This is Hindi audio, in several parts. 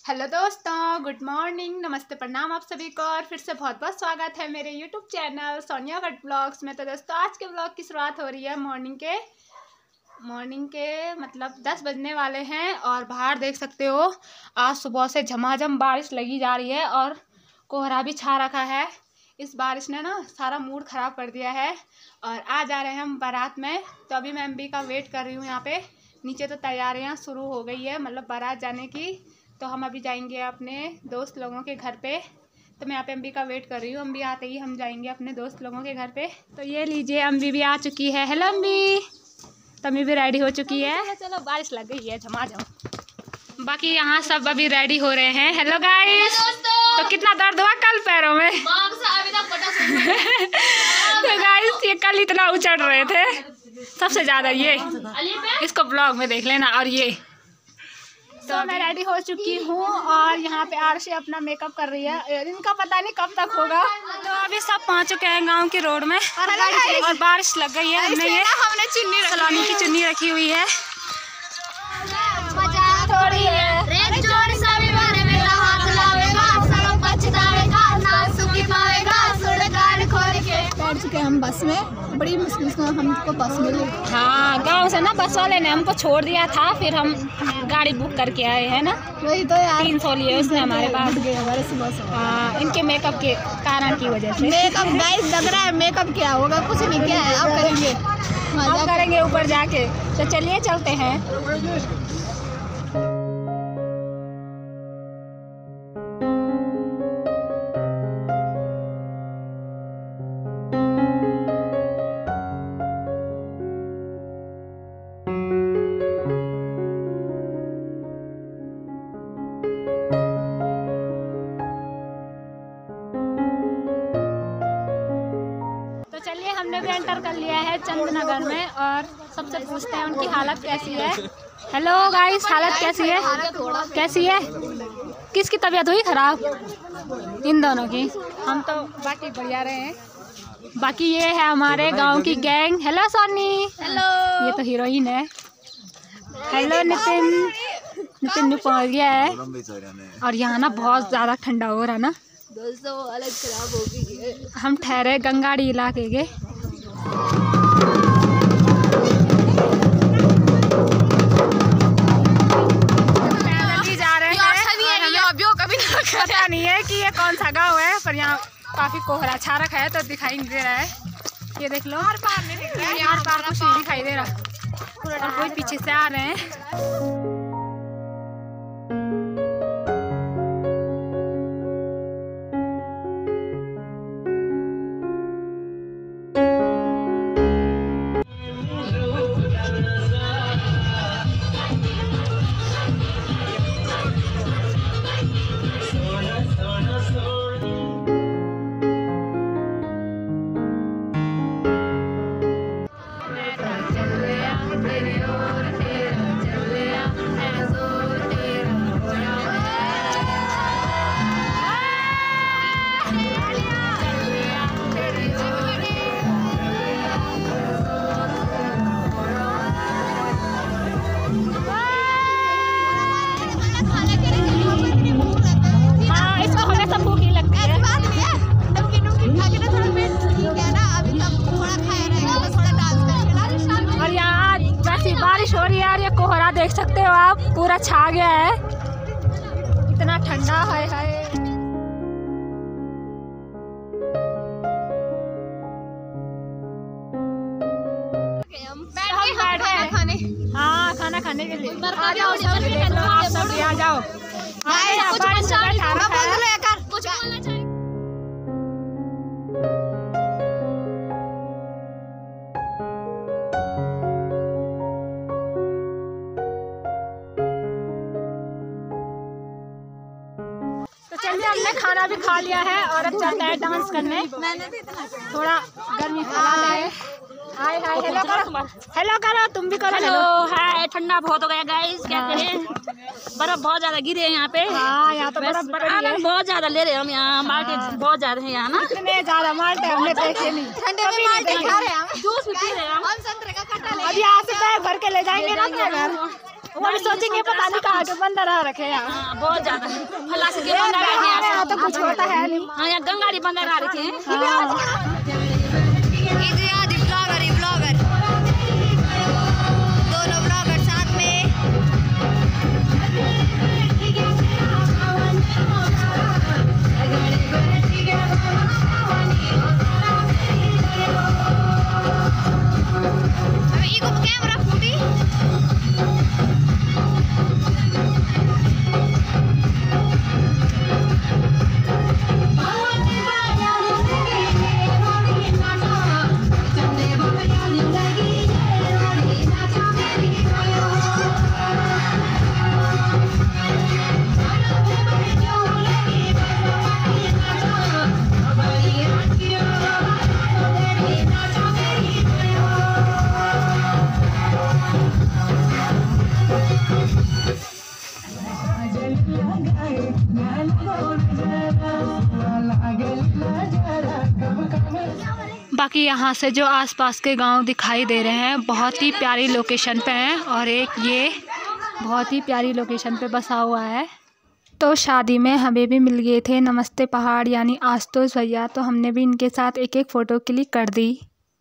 हेलो दोस्तों, गुड मॉर्निंग, नमस्ते, प्रणाम आप सभी को। और फिर से बहुत बहुत स्वागत है मेरे YouTube channel Sonia Bhatt blogs में। तो दोस्तों, आज के ब्लॉग की शुरुआत हो रही है मॉर्निंग के मतलब 10 बजने वाले हैं। और बाहर देख सकते हो, आज सुबह से झमाझम बारिश लगी जा रही है और कोहरा भी छा रखा है। इस बारिश ने ना सारा मूड ख़राब कर दिया है। और आ जा रहे हैं हम बारात में, तो अभी मैं एमबी का वेट कर रही हूँ। यहाँ पे नीचे तो तैयारियाँ शुरू हो गई है, मतलब बारात जाने की। तो हम अभी जाएंगे अपने दोस्त लोगों के घर पे। तो मैं यहाँ पे अम्बी का वेट कर रही हूँ। अम्बी आते ही हम जाएंगे अपने दोस्त लोगों के घर पे। तो ये लीजिए, अम्बी भी आ चुकी है। हेलो अम्बी, तम्बी भी रेडी हो चुकी है। चलो, बारिश लग गई है झमाझम। बाकी यहाँ सब अभी रेडी हो रहे हैं। Hello guys. तो कितना दर्द हुआ कल पैरों में? तो गाइस, ये कल इतना उछल रहे थे सबसे ज़्यादा। ये इसको ब्लॉग में देख लेना। और ये तो मैं रेडी हो चुकी हूँ और यहाँ पे आरशी अपना मेकअप कर रही है। इनका पता नहीं कब तक होगा। तो अभी सब पहुँच चुके हैं गांव के रोड में और बारिश लग गई है। हमने सलामी की चुन्नी रखी हुई है। पहुंच चुके हम बस में। बड़ी मुश्किल से हमको बस मिली। हाँ, गांव से ना बस वाले ने हमको छोड़ दिया था, फिर हम गाड़ी बुक करके आए हैं ना। वही तो यार, 300 लिए उसने हमारे पास। हमारे सुबह से। हाँ, इनके मेकअप के कारण की वजह से। मेकअप गाइस लग रहा है, मेकअप क्या होगा, कुछ नहीं किया है। अब करेंगे, अब करेंगे ऊपर जाके। तो चलिए चलते हैं। चलिए, हमने भी एंटर कर लिया है चंदनगर में और सबसे पूछते हैं उनकी हालत कैसी है। हेलो गाइस, हालत कैसी है? कैसी है? किसकी तबीयत हुई खराब? इन दोनों की। हम तो बाकी बढ़िया रहे हैं। बाकी ये है हमारे गांव की गैंग। हेलो सोनी। हेलो। ये तो हीरोइन है। हेलो नितिन भी पहुंच गया है। और यहाँ ना बहुत ज़्यादा ठंडा हो रहा ना दोस्तों, हालत खराब हो गई है। हम ठहरे गंगाड़ी इलाके के। पैदल ही जा रहे हैं। पता नहीं है कि ये कौन सा गांव है, पर यहाँ काफी कोहरा छा रखा है तो दिखाई नहीं दे रहा है। ये देख लो, यार पार कुछ नहीं दिखाई दे रहा। और कोई पीछे से आ रहे हैं। बारिश हो रही है यार, ये कोहरा देख सकते हो आप, पूरा छा गया है। इतना ठंडा है। हाँ, खाना खाने के लिए आ जाओ। आप सब भी आ जाओ। चलिए, हमने खाना भी खा लिया है और अब चलते हैं डांस करने। थोड़ा गर्मी फैला है। हाय हाय, हेलो करो, हेलो करो, तुम भी करो। Hello hi. ठंडा बहुत हो गया गाइस, क्या करें। बर्फ बहुत ज्यादा गिरे हैं यहाँ पे। हाँ, यहाँ तो आनंद बहुत ज्यादा ले रहे हैं हम। यहाँ माल्टे बहुत ज्यादा है यहाँ ना। इतने ज्यादा माल्टे हमने देखे नहीं। ठंडे में माल्टे खा रहे हैं हम। जूस भी पी रहे हैं हम। संतरे का खट्टा ले। अब यहाँ से बैग भर के ले जाएंगे ना अपने घर। वो भी सोचेंगे पता नहीं कहाँ के बंदर आ रखे हैं। हाँ, बहुत ज्यादा फला से के बंदर आ रहे हैं। तो कुछ होता है नहीं। हाँ, यहाँ गंगारी बंदर आ रखे हैं। दोनों ब्लॉगर साथ में। कैमरा फूटी। बाकी यहाँ से जो आसपास के गांव दिखाई दे रहे हैं बहुत ही प्यारी लोकेशन पे हैं और एक ये बहुत ही प्यारी लोकेशन पे बसा हुआ है। तो शादी में हमें भी मिल गए थे नमस्ते पहाड़ यानी आशुतोष भैया, तो हमने भी इनके साथ एक एक फ़ोटो क्लिक कर दी।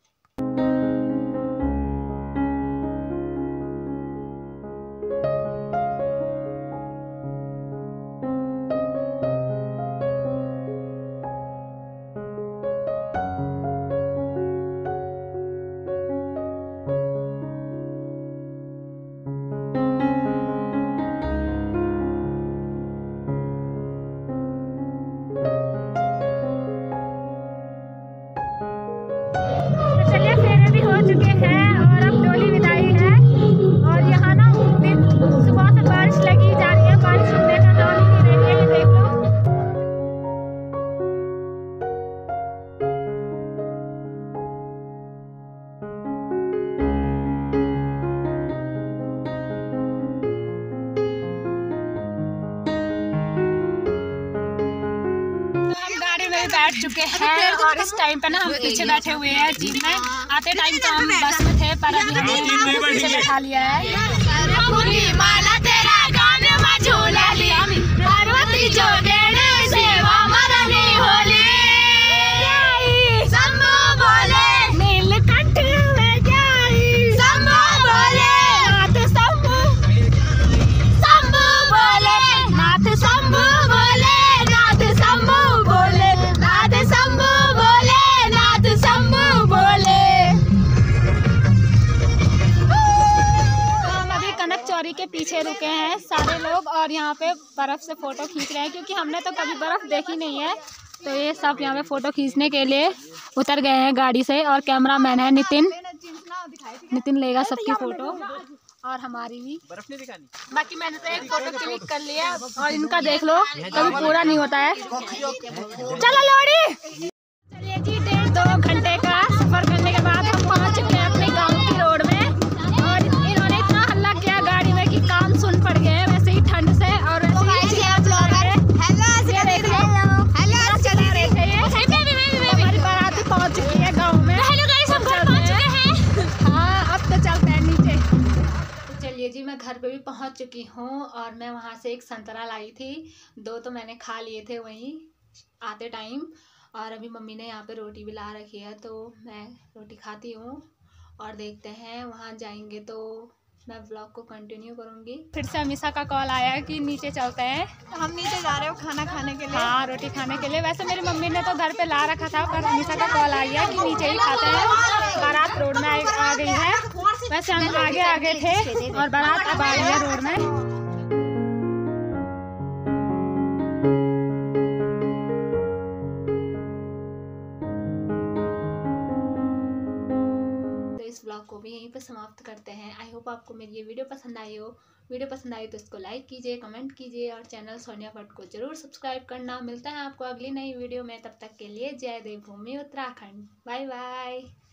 चलिए फेरे भी हो चुके हैं और अब डोली विदाई है। और यहाँ ना दिन सुबह से बारिश लगी जा रही है, बारिश रुकने का नाम ही नहीं ले रही है, ये देख लो। बैठ चुके हैं और इस टाइम पे ना हम पीछे बैठे हुए हैं जीप में। आते टाइम तो हम बस में थे पर अभी हमने पीछे बैठा लिया है। के पीछे रुके हैं सारे लोग और यहाँ पे बर्फ से फ़ोटो खींच रहे हैं क्योंकि हमने तो कभी बर्फ़ देखी नहीं है। तो ये सब यहाँ पे फ़ोटो खींचने के लिए उतर गए हैं गाड़ी से और कैमरा मैन है नितिन लेगा सबकी फ़ोटो और हमारी भी। बाकी मैंने तो एक फ़ोटो क्लिक कर लिया और इनका देख लो कभी पूरा नहीं होता है। चलो लोड़ी। चलिए जी 1.5-2 घंटे का सफ़र करने के बाद हम पहुँच चुके हैं अपने गाँव की रोड में और इन्होंने इतना हल्ला किया गाड़ी में कि कान सुन पड़ गए वैसे ही ठंड से। और हमारी बारात पहुँच चुकी है गाँव में। हाँ अब तो चलते हैं नीचे। तो चलिए जी मैं घर पे भी पहुँच चुकी हूँ और मैं वहाँ से एक संतरा लाई थी, 2 तो मैंने खा लिए थे वहीं आते टाइम। और अभी मम्मी ने यहाँ पे रोटी भी ला रखी है तो मैं रोटी खाती हूँ और देखते हैं वहाँ जाएंगे तो मैं ब्लॉग को कंटिन्यू करूँगी। फिर से अमीषा का कॉल आया कि नीचे चलते हैं तो हम नीचे जा रहे हो खाना खाने के लिए। हाँ रोटी खाने के लिए। वैसे मेरी मम्मी ने तो घर पे ला रखा था पर अमीषा का कॉल आ गया कि नीचे ही खाते हैं। बारात रोड में आ गई है। वैसे हम आगे थे और बारात अब आ रही है रोड में। इस ब्लॉग को भी यहीं पर समाप्त करते हैं। आई होप आपको मेरी ये वीडियो पसंद आई हो। वीडियो पसंद आई तो इसको लाइक कीजिए, कमेंट कीजिए और चैनल सोनिया भट्ट को जरूर सब्सक्राइब करना। मिलता है आपको अगली नई वीडियो में, तब तक के लिए जय देवभूमि उत्तराखंड। Bye bye.